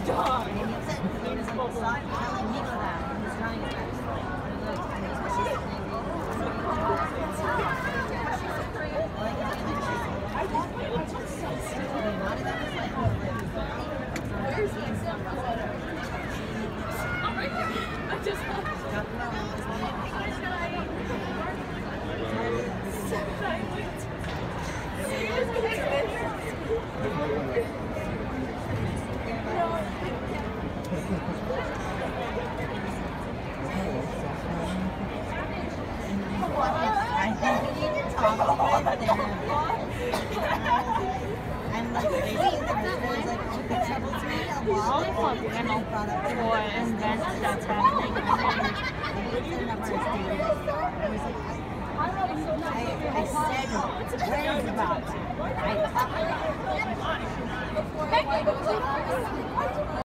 Stop. And he said, he was like, stop telling Nico that. He was trying to Where's the example? I just I think we need to talk with them. I'm like, wait, there's like the trouble to me a lot. All the club panel for events that's happening. I said words about that. I